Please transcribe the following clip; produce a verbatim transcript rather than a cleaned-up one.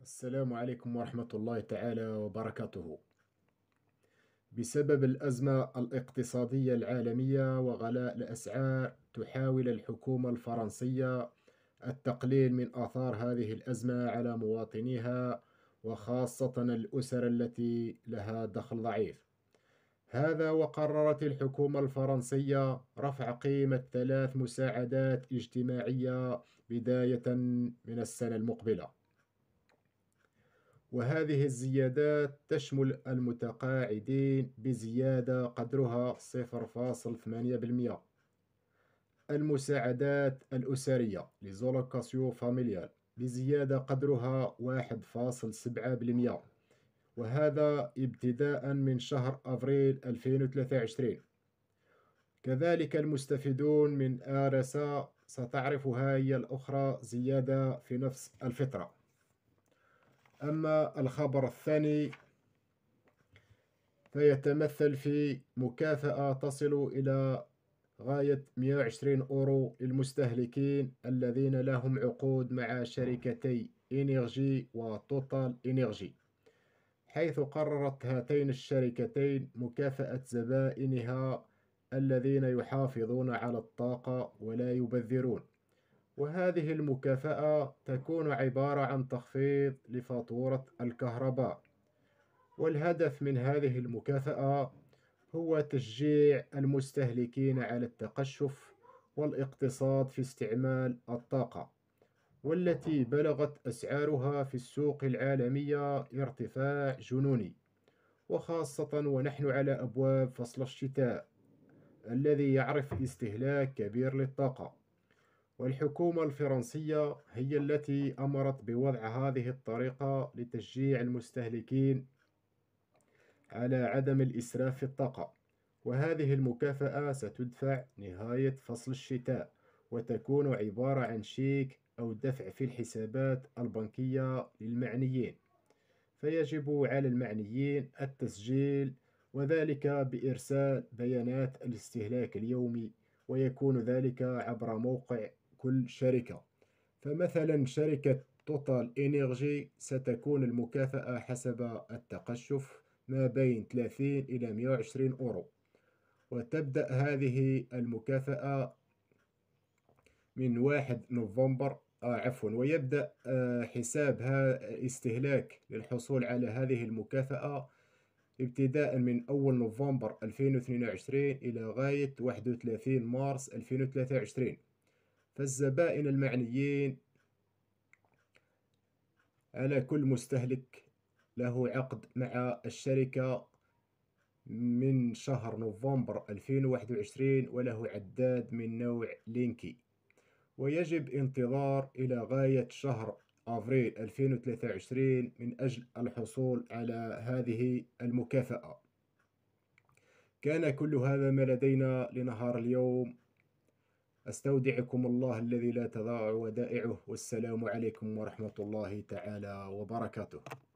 السلام عليكم ورحمة الله تعالى وبركاته. بسبب الأزمة الاقتصادية العالمية وغلاء الأسعار، تحاول الحكومة الفرنسية التقليل من آثار هذه الأزمة على مواطنيها، وخاصة الأسر التي لها دخل ضعيف. هذا وقررت الحكومة الفرنسية رفع قيمة ثلاث مساعدات اجتماعية بداية من السنة المقبلة. وهذه الزيادات تشمل المتقاعدين بزيادة قدرها صفر فاصل ثمانية بالمئة، المساعدات الأسرية لزولوكاسيو فاميليال بزيادة قدرها واحد فاصل سبعة بالمئة، وهذا ابتداء من شهر أفريل ألفين وثلاثة وعشرين. كذلك المستفيدون من آرسا ستعرفها هي الأخرى زيادة في نفس الفترة. أما الخبر الثاني فيتمثل في مكافأة تصل إلى غاية مئة وعشرين أورو للمستهلكين الذين لهم عقود مع شركتي إنرجي وتوتال إنرجي، حيث قررت هاتين الشركتين مكافأة زبائنها الذين يحافظون على الطاقة ولا يبذرون. وهذه المكافأة تكون عبارة عن تخفيض لفاتورة الكهرباء، والهدف من هذه المكافأة هو تشجيع المستهلكين على التقشف والاقتصاد في استعمال الطاقة، والتي بلغت أسعارها في السوق العالمية ارتفاع جنوني، وخاصة ونحن على أبواب فصل الشتاء الذي يعرف استهلاك كبير للطاقة. والحكومة الفرنسية هي التي أمرت بوضع هذه الطريقة لتشجيع المستهلكين على عدم الإسراف في الطاقة. وهذه المكافأة ستدفع نهاية فصل الشتاء، وتكون عبارة عن شيك أو دفع في الحسابات البنكية للمعنيين، فيجب على المعنيين التسجيل، وذلك بإرسال بيانات الاستهلاك اليومي، ويكون ذلك عبر موقع كل شركة. فمثلا شركة توتال إنرجي ستكون المكافأة حسب التقشف ما بين ثلاثين إلى مئة وعشرين أورو، وتبدأ هذه المكافأة من واحد نوفمبر آه عفوا ويبدأ آه حسابها استهلاك للحصول على هذه المكافأة ابتداء من أول نوفمبر ألفين واثنين وعشرين إلى غاية واحد وثلاثين مارس ألفين وثلاثة وعشرين. فالزبائن المعنيين على كل مستهلك له عقد مع الشركة من شهر نوفمبر ألفين وواحد وعشرين وله عداد من نوع لينكي، ويجب انتظار إلى غاية شهر أفريل ألفين وثلاثة وعشرين من أجل الحصول على هذه المكافأة. كان كل هذا ما لدينا لنهار اليوم. أستودعكم الله الذي لا تضيع ودائعه، والسلام عليكم ورحمة الله تعالى وبركاته.